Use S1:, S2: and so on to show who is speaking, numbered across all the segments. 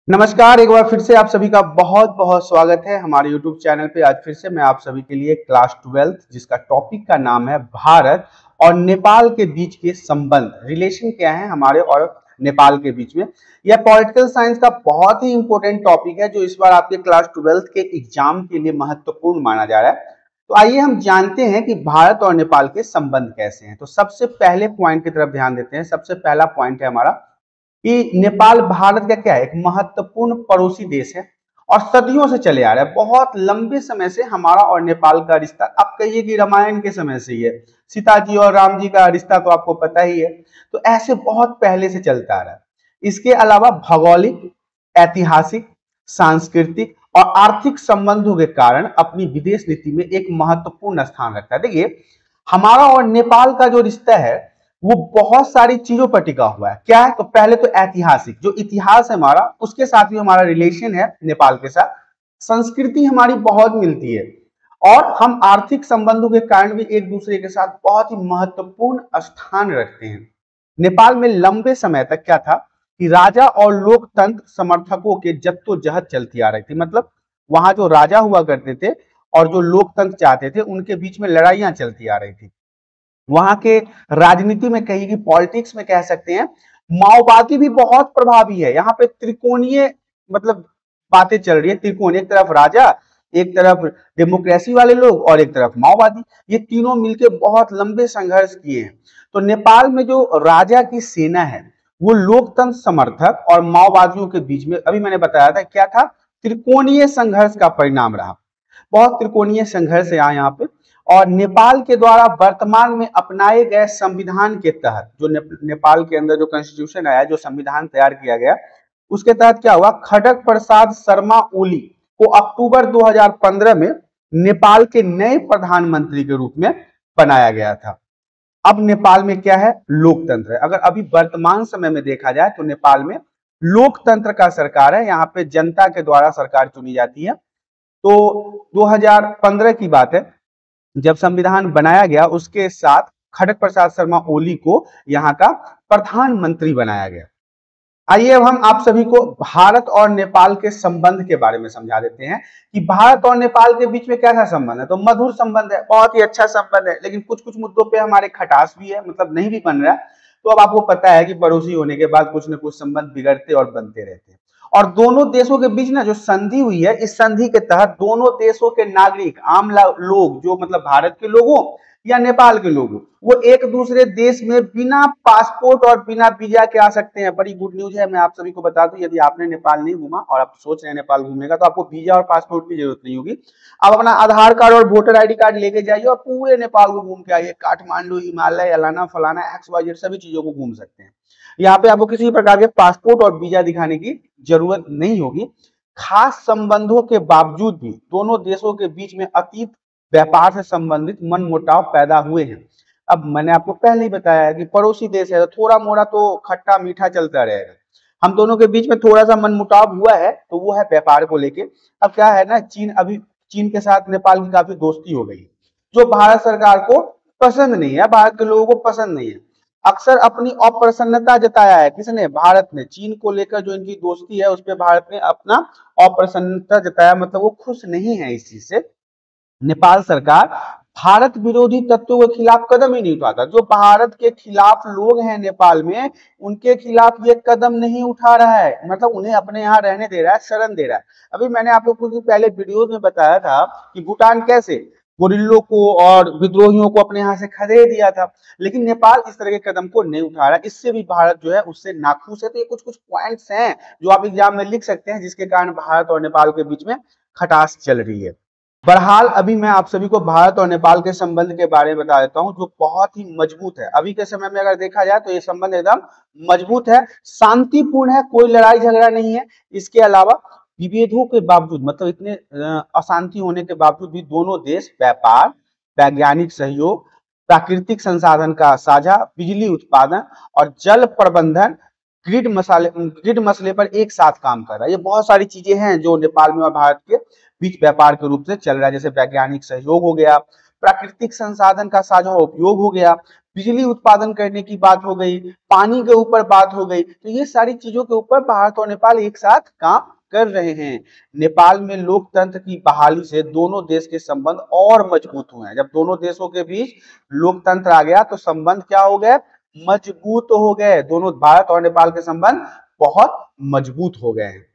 S1: नमस्कार, एक बार फिर से आप सभी का बहुत बहुत स्वागत है हमारे YouTube चैनल पे। आज फिर से मैं आप सभी के लिए क्लास 12 जिसका टॉपिक का नाम है भारत और नेपाल के बीच के संबंध, रिलेशन क्या है हमारे और नेपाल के बीच में। यह पॉलिटिकल साइंस का बहुत ही इंपॉर्टेंट टॉपिक है जो इस बार आपके क्लास 12 के एग्जाम के लिए महत्वपूर्ण माना जा रहा है। तो आइए हम जानते हैं कि भारत और नेपाल के संबंध कैसे हैं। तो सबसे पहले पॉइंट की तरफ ध्यान देते हैं। सबसे पहला पॉइंट है हमारा कि नेपाल भारत का क्या है, एक महत्वपूर्ण पड़ोसी देश है और सदियों से चले आ रहा है। बहुत लंबे समय से हमारा और नेपाल का रिश्ता, आप कहिए कि रामायण के समय से ही है। सीता जी और राम जी का रिश्ता तो आपको पता ही है। तो ऐसे बहुत पहले से चलता आ रहा है। इसके अलावा भौगोलिक, ऐतिहासिक, सांस्कृतिक और आर्थिक संबंधों के कारण अपनी विदेश नीति में एक महत्वपूर्ण स्थान रखता है। देखिए, हमारा और नेपाल का जो रिश्ता है वो बहुत सारी चीजों पर टिका हुआ है। क्या है? तो पहले तो ऐतिहासिक, जो इतिहास है हमारा, उसके साथ भी हमारा रिलेशन है नेपाल के साथ। संस्कृति हमारी बहुत मिलती है और हम आर्थिक संबंधों के कारण भी एक दूसरे के साथ बहुत ही महत्वपूर्ण स्थान रखते हैं। नेपाल में लंबे समय तक क्या था कि राजा और लोकतंत्र समर्थकों के जद्दोजहद चलती आ रही थी। मतलब वहां जो राजा हुआ करते थे और जो लोकतंत्र चाहते थे, उनके बीच में लड़ाइयां चलती आ रही थी। वहां के राजनीति में, कहिए कि पॉलिटिक्स में कह सकते हैं, माओवादी भी बहुत प्रभावी है। यहाँ पे त्रिकोणीय मतलब बातें चल रही है। त्रिकोणीय, एक तरफ राजा, एक तरफ डेमोक्रेसी वाले लोग और एक तरफ माओवादी। ये तीनों मिलकर बहुत लंबे संघर्ष किए हैं। तो नेपाल में जो राजा की सेना है वो लोकतंत्र समर्थक और माओवादियों के बीच में, अभी मैंने बताया था क्या था, त्रिकोणीय संघर्ष का परिणाम रहा। बहुत त्रिकोणीय संघर्ष है यहाँ पे। और नेपाल के द्वारा वर्तमान में अपनाए गए संविधान के तहत, जो नेपाल के अंदर जो कॉन्स्टिट्यूशन आया, जो संविधान तैयार किया गया, उसके तहत क्या हुआ, खड़ग प्रसाद शर्मा ओली को अक्टूबर 2015 में नेपाल के नए प्रधानमंत्री के रूप में बनाया गया था। अब नेपाल में क्या है, लोकतंत्र है। अगर अभी वर्तमान समय में देखा जाए तो नेपाल में लोकतंत्र का सरकार है। यहाँ पे जनता के द्वारा सरकार चुनी जाती है। तो 2015 की बात है जब संविधान बनाया गया, उसके साथ खड़ग प्रसाद शर्मा ओली को यहाँ का प्रधानमंत्री बनाया गया। आइए अब हम आप सभी को भारत और नेपाल के संबंध के बारे में समझा देते हैं कि भारत और नेपाल के बीच में कैसा संबंध है। तो मधुर संबंध है, बहुत ही अच्छा संबंध है, लेकिन कुछ कुछ मुद्दों पे हमारे खटास भी है, मतलब नहीं भी बन रहा है। तो अब आपको पता है कि पड़ोसी होने के बाद कुछ न कुछ संबंध बिगड़ते और बनते रहते हैं। और दोनों देशों के बीच ना जो संधि हुई है, इस संधि के तहत दोनों देशों के नागरिक, आम लोग, जो मतलब भारत के लोगों या नेपाल के लोग, वो एक दूसरे देश में बिना पासपोर्ट और बिना वीजा के आ सकते हैं। बड़ी गुड न्यूज है। मैं आप सभी को बता दूं, यदि आपने नेपाल नहीं घूमा और आप सोच रहे हैं नेपाल घूमने का, तो आपको वीजा और पासपोर्ट की जरूरत नहीं होगी। आप अपना आधार कार्ड और वोटर आईडी कार्ड लेके जाइए और पूरे नेपाल को घूम के आइए। काठमांडू, हिमालय, अलाना फलाना, XYZ सभी चीजों को घूम सकते हैं। यहाँ पे आपको किसी प्रकार के पासपोर्ट और वीजा दिखाने की जरूरत नहीं होगी। खास संबंधों के बावजूद भी दोनों देशों के बीच में अतीत व्यापार से संबंधित मनमुटाव पैदा हुए हैं। अब मैंने आपको पहले ही बताया है कि पड़ोसी देश है, तो थोड़ा मोड़ा तो खट्टा मीठा चलता रहेगा। हम दोनों के बीच में थोड़ा सा मनमुटाव हुआ है, तो वो है व्यापार को लेके। अब क्या है ना, चीन के साथ नेपाल की काफी दोस्ती हो गई, जो भारत सरकार को पसंद नहीं है, भारत के लोगों को पसंद नहीं है। अक्सर अपनी अप्रसन्नता जताया है, किसने, भारत ने। चीन को लेकर जो इनकी दोस्ती है उस पर भारत ने अपना अप्रसन्नता जताया, मतलब वो खुश नहीं है इस चीज से। नेपाल सरकार भारत विरोधी तत्वों के खिलाफ कदम ही नहीं उठाता। जो भारत के खिलाफ लोग हैं नेपाल में, उनके खिलाफ ये कदम नहीं उठा रहा है, मतलब उन्हें अपने यहाँ रहने दे रहा है, शरण दे रहा है। अभी मैंने आपको कुछ पहले वीडियोस में बताया था कि भूटान कैसे गोरिल्लों को और विद्रोहियों को अपने यहाँ से खदेड़ दिया था, लेकिन नेपाल इस तरह के कदम को नहीं उठा रहा। इससे भी भारत जो है उससे नाखुश है। तो ये कुछ कुछ पॉइंट्स हैं जो आप एग्जाम में लिख सकते हैं, जिसके कारण भारत और नेपाल के बीच में खटास चल रही है। बहरहाल अभी मैं आप सभी को भारत और नेपाल के संबंध के बारे में बता देता हूं, जो बहुत ही मजबूत है। अभी के समय में अगर देखा जाए तो ये संबंध एकदम मजबूत है, शांतिपूर्ण है, कोई लड़ाई झगड़ा नहीं है। इसके अलावा विभेदों के बावजूद, मतलब इतने अशांति होने के बावजूद भी दोनों देश व्यापार, वैज्ञानिक सहयोग, प्राकृतिक संसाधन का साझा, बिजली उत्पादन और जल प्रबंधन, ग्रिड मसले पर एक साथ काम कर रहा है। ये बहुत सारी चीजें हैं जो नेपाल में और भारत के बीच व्यापार के रूप से चल रहा है। जैसे वैज्ञानिक सहयोग हो गया, प्राकृतिक संसाधन का साझा उपयोग हो गया, बिजली उत्पादन करने की बात हो गई, पानी के ऊपर बात हो गई, तो ये सारी चीजों के ऊपर भारत और नेपाल एक साथ काम कर रहे हैं। नेपाल में लोकतंत्र की बहाली से दोनों देश के संबंध और मजबूत हुए हैं। जब दोनों देशों के बीच लोकतंत्र आ गया तो संबंध क्या हो गए, मजबूत हो गए। दोनों भारत और नेपाल के संबंध बहुत मजबूत हो गए हैं।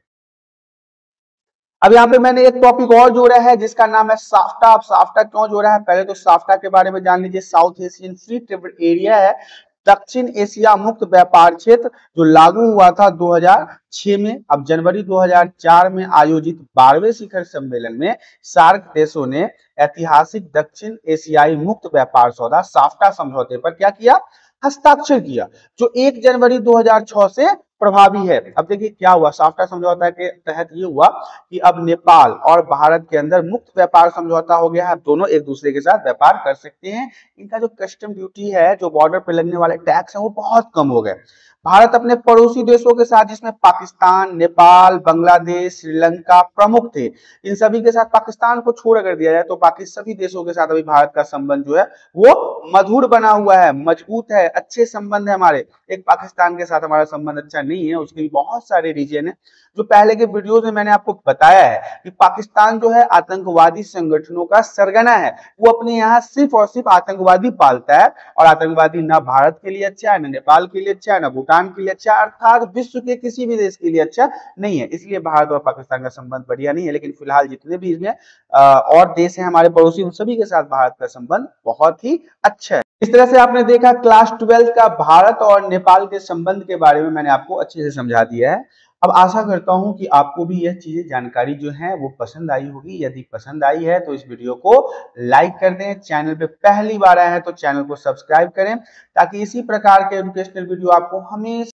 S1: अब यहाँ पे मैंने एक टॉपिक और जोड़ा है जिसका नाम है साफ्टा। अब साफ्टा क्यों जोड़ा है, पहले तो साफ्टा के बारे में जान लीजिए। South Asian free trade area है, दक्षिण एशिया मुक्त व्यापार क्षेत्र, जो लागू हुआ था 2006 में। अब जनवरी 2004 में आयोजित 12वें शिखर सम्मेलन में सार्क देशों ने ऐतिहासिक दक्षिण एशियाई मुक्त व्यापार सौदा साफ्टा समझौते पर क्या किया, हस्ताक्षर किया, जो 1 जनवरी 2006 से प्रभावी है। अब देखिए क्या हुआ, साफ्टा समझौता के तहत ये हुआ कि अब नेपाल और भारत के अंदर मुक्त व्यापार समझौता हो गया है। दोनों एक दूसरे के साथ व्यापार कर सकते हैं। इनका जो कस्टम ड्यूटी है, जो बॉर्डर पे लगने वाले टैक्स हैं, वो बहुत कम हो गए। भारत अपने पड़ोसी देशों के साथ, जिसमें पाकिस्तान, नेपाल, बांग्लादेश, श्रीलंका प्रमुख थे, इन सभी के साथ, पाकिस्तान को छोड़ अगर दिया जाए तो बाकी सभी देशों के साथ अभी भारत का संबंध जो है वो मधुर बना हुआ है, मजबूत है, अच्छे संबंध है हमारे। एक पाकिस्तान के साथ हमारा संबंध अच्छा नहीं है, उसके भी बहुत सारे रीजन है। जो पहले के वीडियोस में मैंने आपको बताया है कि पाकिस्तान जो है आतंकवादी संगठनों का सरगना है। वो अपने यहाँ सिर्फ और सिर्फ आतंकवादी पालता है, और आतंकवादी ना भारत के लिए अच्छा है, ना नेपाल के लिए अच्छा है, ना भूटान के लिए अच्छा है, अर्थात विश्व के किसी भी देश के लिए अच्छा नहीं है। इसलिए भारत और पाकिस्तान का संबंध बढ़िया नहीं है। लेकिन फिलहाल जितने भी इसमें और देश हैं हमारे पड़ोसी, उन सभी के साथ भारत का संबंध बहुत ही अच्छा है। इस तरह से आपने देखा क्लास 12 का भारत और नेपाल के संबंध के बारे में मैंने आपको अच्छे से समझा दिया है। अब आशा करता हूं कि आपको भी यह चीजें, जानकारी जो है वो पसंद आई होगी। यदि पसंद आई है तो इस वीडियो को लाइक कर दें। चैनल पे पहली बार आए हैं तो चैनल को सब्सक्राइब करें, ताकि इसी प्रकार के एजुकेशनल वीडियो आपको हमेशा